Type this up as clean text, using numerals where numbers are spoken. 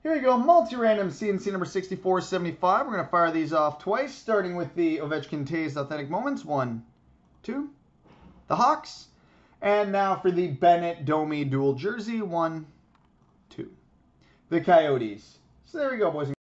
Here we go, multi-random C&C number 6475. We're going to fire these off twice, starting with the Ovechkin Taves Authentic Moments. 1, 2. The Hawks. And now for the Bennett Domi dual jersey. 1, 2. The Coyotes. So there we go, boys and